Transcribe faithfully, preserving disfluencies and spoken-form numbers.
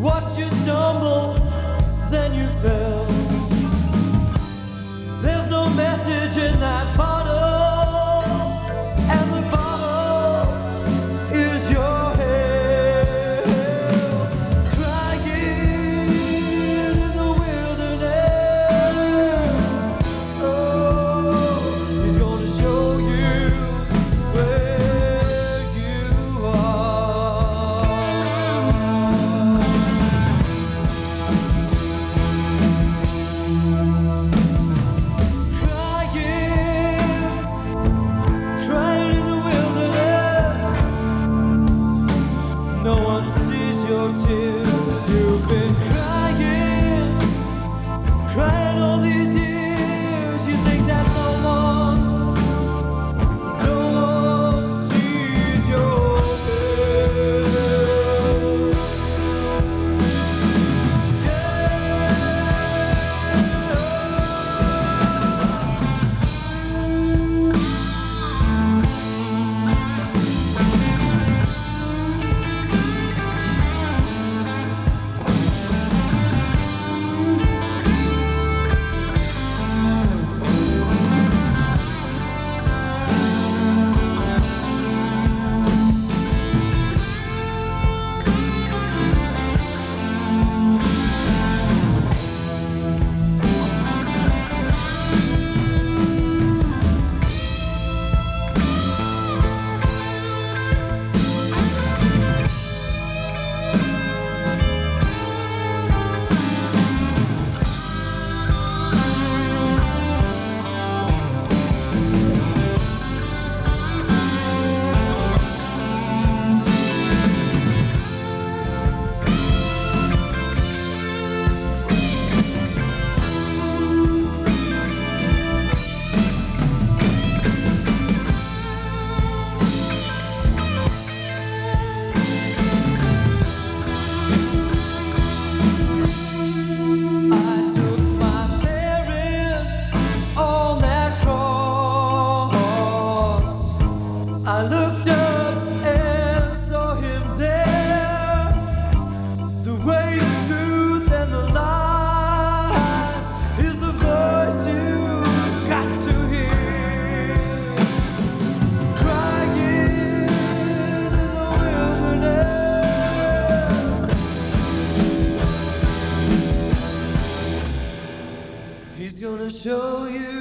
watched you stumble, then you fell. There's no message in that bottle, and the bottle is your hell. Crying in the wilderness. Oh, he's gonna show you where you are. Crying, crying in the wilderness. No one sees your tears. You've been crying, crying all these years. You think that no one, no one sees your pain. I took my bearing on that cross. I looked up and saw him there. The way, the truth, and the light is the voice you got to hear. Crying in the wilderness. He's gonna show you